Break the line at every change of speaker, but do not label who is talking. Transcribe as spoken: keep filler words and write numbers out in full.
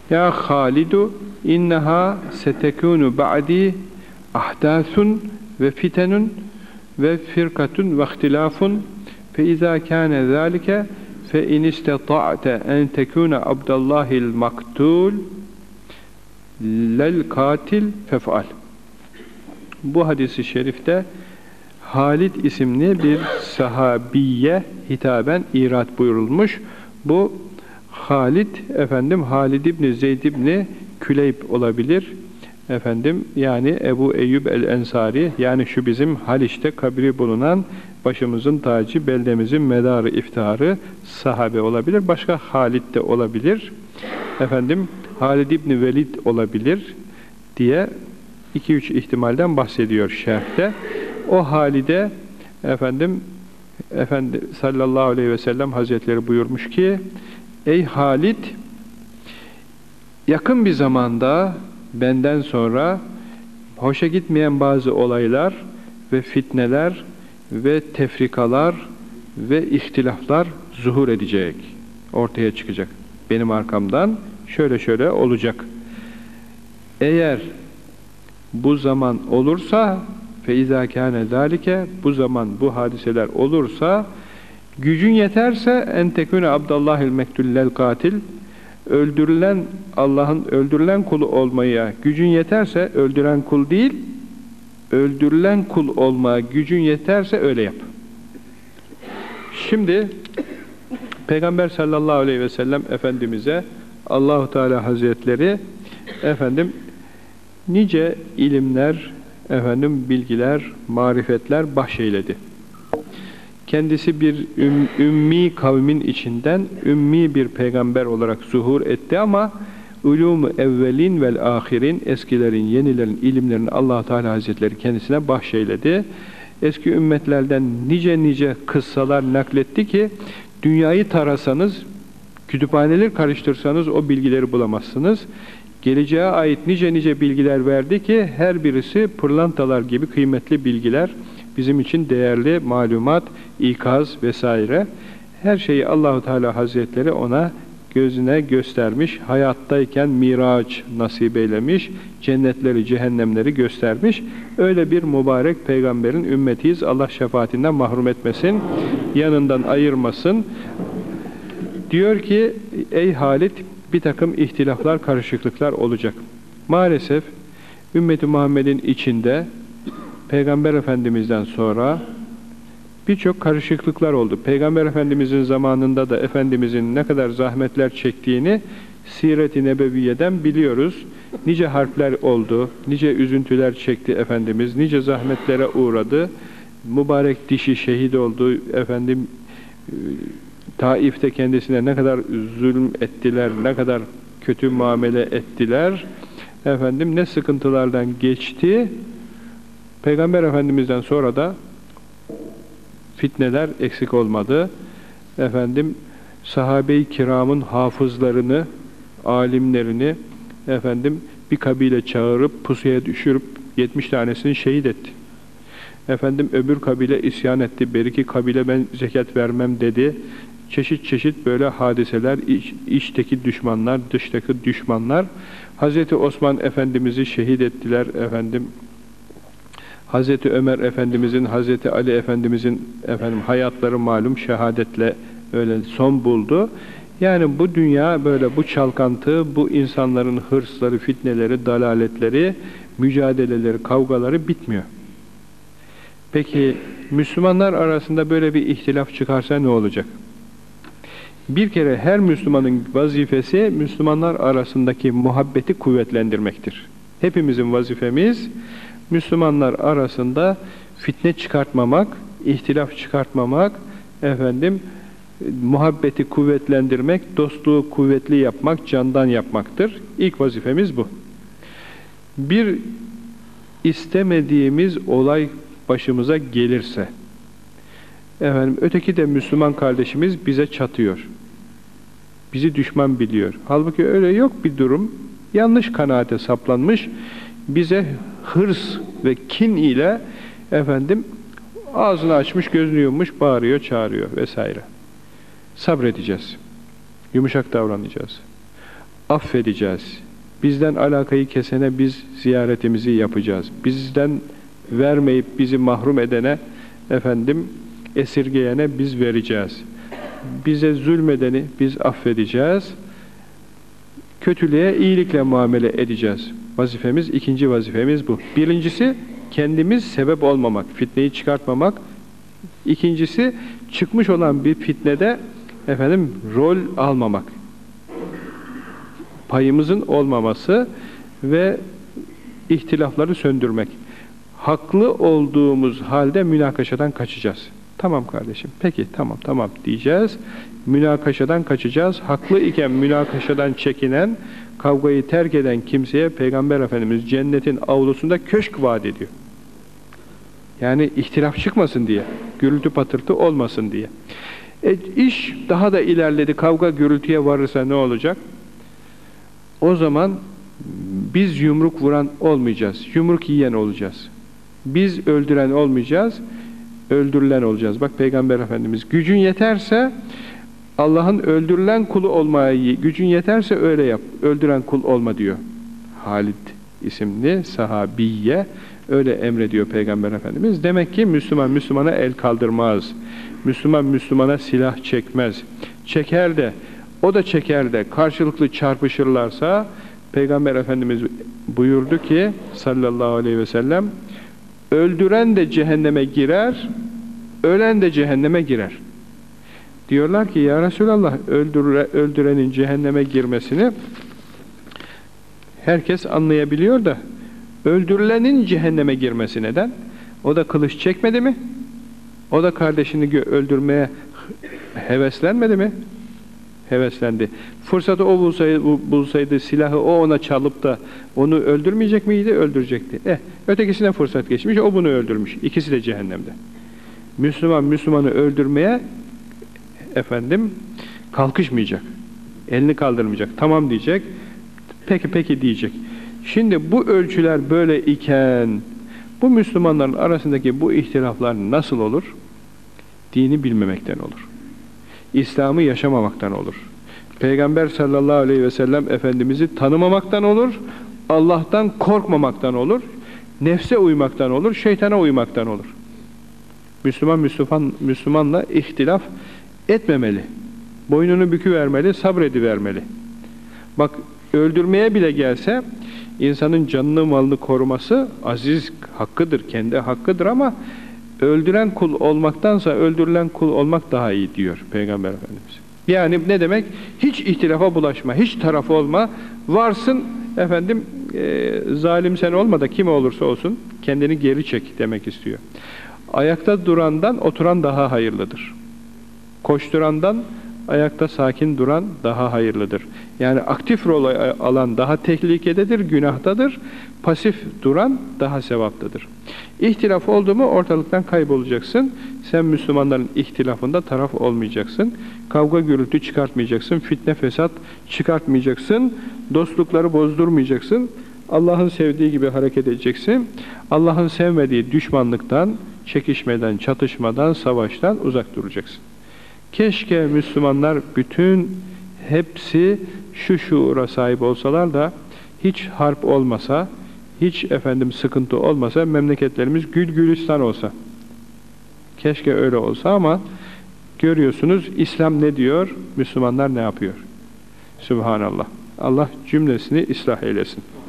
Ya Halidu inneha setekunu ba'di ahdathun ve fitenun ve firkatun ve ihtilafun fe izâ kâne zâlike fe in istata'te en tekûne abdallahil maktul lel katil fef'al. Bu hadis-i şerifte Halid isimli bir sahabiye hitaben irat buyurulmuş. Bu Halid, efendim Halid İbni Zeyd İbni Küleyb olabilir. Efendim yani Ebu Eyyub el-Ensari, yani şu bizim Haliç'te kabri bulunan başımızın tacı, beldemizin medarı, iftiharı sahabe olabilir. Başka Halid de olabilir. Efendim Halid İbni Velid olabilir diye iki üç ihtimalden bahsediyor şerhte. O Halid'e efendim Efendi sallallahu aleyhi ve sellem Hazretleri buyurmuş ki: ey Halid, yakın bir zamanda benden sonra hoşa gitmeyen bazı olaylar ve fitneler ve tefrikalar ve ihtilaflar zuhur edecek, ortaya çıkacak. Benim arkamdan şöyle şöyle olacak. Eğer bu zaman olursa فَاِذَا كَانَ ذَٰلِكَ bu zaman bu hadiseler olursa, gücün yeterse en tekûne abdallahil mektullel katil, öldürülen Allah'ın öldürülen kulu olmaya gücün yeterse, öldüren kul değil, öldürülen kul olmaya gücün yeterse öyle yap. Şimdi Peygamber sallallahu aleyhi ve sellem Efendimiz'e Allah-u Teala Hazretleri efendim nice ilimler, efendim bilgiler, marifetler bahşeyledi. Kendisi bir üm, ümmi kavmin içinden ümmi bir peygamber olarak zuhur etti ama ulûm-u evvelin vel ahirin, eskilerin, yenilerin ilimlerini Allah Teala Hazretleri kendisine bahşeyledi. Eski ümmetlerden nice nice kıssalar nakletti ki dünyayı tarasanız, kütüphaneleri karıştırsanız o bilgileri bulamazsınız. Geleceğe ait nice nice bilgiler verdi ki her birisi pırlantalar gibi kıymetli bilgiler, bizim için değerli malumat, ikaz vesaire. Her şeyi Allah-u Teala Hazretleri ona gözüne göstermiş, hayattayken miraç nasip eylemiş, cennetleri, cehennemleri göstermiş. Öyle bir mübarek peygamberin ümmetiyiz. Allah şefaatinden mahrum etmesin, yanından ayırmasın. Diyor ki, ey Halid, bir takım ihtilaflar, karışıklıklar olacak. Maalesef ümmeti Muhammed'in içinde Peygamber Efendimiz'den sonra birçok karışıklıklar oldu. Peygamber Efendimiz'in zamanında da Efendimiz'in ne kadar zahmetler çektiğini Siret-i Nebeviye'den biliyoruz. Nice harpler oldu, nice üzüntüler çekti Efendimiz, nice zahmetlere uğradı. Mübarek dişi şehit oldu. Efendim Taif'te kendisine ne kadar zulüm ettiler, ne kadar kötü muamele ettiler. Efendim ne sıkıntılardan geçti. Peygamber Efendimiz'den sonra da fitneler eksik olmadı. Efendim sahabe-i kiramın hafızlarını, alimlerini efendim bir kabile çağırıp pusuya düşürüp yetmiş tanesini şehit etti. Efendim öbür kabile isyan etti. Beriki kabile ben zekat vermem dedi. Çeşit çeşit böyle hadiseler, iç, içteki düşmanlar, dıştaki düşmanlar. Hazreti Osman Efendimiz'i şehit ettiler efendim. Hazreti Ömer Efendimiz'in, Hazreti Ali Efendimiz'in efendim hayatları malum şehadetle öyle son buldu. Yani bu dünya böyle, bu çalkantı, bu insanların hırsları, fitneleri, dalaletleri, mücadeleleri, kavgaları bitmiyor. Peki Müslümanlar arasında böyle bir ihtilaf çıkarsa ne olacak? Bir kere her Müslümanın vazifesi Müslümanlar arasındaki muhabbeti kuvvetlendirmektir. Hepimizin vazifemiz Müslümanlar arasında fitne çıkartmamak, ihtilaf çıkartmamak, efendim muhabbeti kuvvetlendirmek, dostluğu kuvvetli yapmak, candan yapmaktır. İlk vazifemiz bu. Bir istemediğimiz olay başımıza gelirse, efendim öteki de Müslüman kardeşimiz bize çatıyor. Bizi düşman biliyor. Halbuki öyle yok bir durum. Yanlış kanaate saplanmış. Bize hırs ve kin ile efendim ağzını açmış, gözünü yummuş, bağırıyor, çağırıyor vesaire. Sabredeceğiz. Yumuşak davranacağız. affedeceğiz. Bizden alakayı kesene biz ziyaretimizi yapacağız. Bizden vermeyip bizi mahrum edene, efendim esirgeyene biz vereceğiz. Bize zulmedeni biz affedeceğiz. Kötülüğe iyilikle muamele edeceğiz. Vazifemiz, ikinci vazifemiz bu. Birincisi, kendimiz sebep olmamak, fitneyi çıkartmamak. İkincisi, çıkmış olan bir fitnede efendim rol almamak. Payımızın olmaması ve ihtilafları söndürmek. Haklı olduğumuz halde münakaşadan kaçacağız. Tamam kardeşim, peki tamam tamam diyeceğiz. Münakaşadan kaçacağız. Haklı iken münakaşadan çekinen, kavgayı terk eden kimseye Peygamber Efendimiz cennetin avlusunda köşk vaat ediyor. Yani ihtilaf çıkmasın diye, gürültü patırtı olmasın diye. E, iş daha da ilerledi, kavga gürültüye varırsa ne olacak? O zaman biz yumruk vuran olmayacağız, yumruk yiyen olacağız. Biz öldüren olmayacağız, öldürülen olacağız. Bak Peygamber Efendimiz, gücün yeterse Allah'ın öldürülen kulu olmaya, gücün yeterse öyle yap, öldüren kul olma diyor. Halid isimli sahabiye öyle emrediyor Peygamber Efendimiz. Demek ki Müslüman Müslümana el kaldırmaz. Müslüman Müslümana silah çekmez. Çeker de, o da çeker de karşılıklı çarpışırlarsa Peygamber Efendimiz buyurdu ki sallallahu aleyhi ve sellem, öldüren de cehenneme girer, ölen de cehenneme girer. Diyorlar ki ya Resulallah, öldüre, öldürenin cehenneme girmesini herkes anlayabiliyor da öldürülenin cehenneme girmesi neden? O da kılıç çekmedi mi? O da kardeşini öldürmeye heveslenmedi mi? Heveslendi. Fırsatı o bulsaydı, bulsaydı silahı o ona çalıp da onu öldürmeyecek miydi? Öldürecekti. Eh, ötekisine fırsat geçmiş, o bunu öldürmüş. İkisi de cehennemde. Müslüman Müslümanı öldürmeye efendim kalkışmayacak. Elini kaldırmayacak. Tamam diyecek. Peki peki diyecek. Şimdi bu ölçüler böyle iken bu Müslümanların arasındaki bu ihtilaflar nasıl olur? Dini bilmemekten olur. İslam'ı yaşamamaktan olur. Peygamber sallallahu aleyhi ve sellem Efendimiz'i tanımamaktan olur. Allah'tan korkmamaktan olur. Nefse uymaktan olur. Şeytana uymaktan olur. Müslüman Müslüman Müslümanla ihtilaf etmemeli. Boynunu büküvermeli, sabredivermeli. Bak öldürmeye bile gelse insanın canını malını koruması aziz hakkıdır, kendi hakkıdır ama öldüren kul olmaktansa öldürülen kul olmak daha iyi diyor Peygamber Efendimiz. Yani ne demek? Hiç ihtilafa bulaşma, hiç tarafı olma, varsın efendim e, zalim sen olma da kim olursa olsun kendini geri çek demek istiyor. Ayakta durandan oturan daha hayırlıdır. Koşturandan ayakta sakin duran daha hayırlıdır. Yani aktif rol alan daha tehlikededir, günahtadır. Pasif duran daha sevaptadır. İhtilaf oldu mu ortalıktan kaybolacaksın. Sen Müslümanların ihtilafında taraf olmayacaksın. Kavga gürültü çıkartmayacaksın. Fitne fesat çıkartmayacaksın. Dostlukları bozdurmayacaksın. Allah'ın sevdiği gibi hareket edeceksin. Allah'ın sevmediği düşmanlıktan, çekişmeden, çatışmadan, savaştan uzak duracaksın. Keşke Müslümanlar bütün hepsi şu şuura sahip olsalar da hiç harp olmasa, hiç efendim sıkıntı olmasa, memleketlerimiz gül gülistan olsa. Keşke öyle olsa ama görüyorsunuz İslam ne diyor, Müslümanlar ne yapıyor? Sübhanallah. Allah cümlesini ıslah eylesin.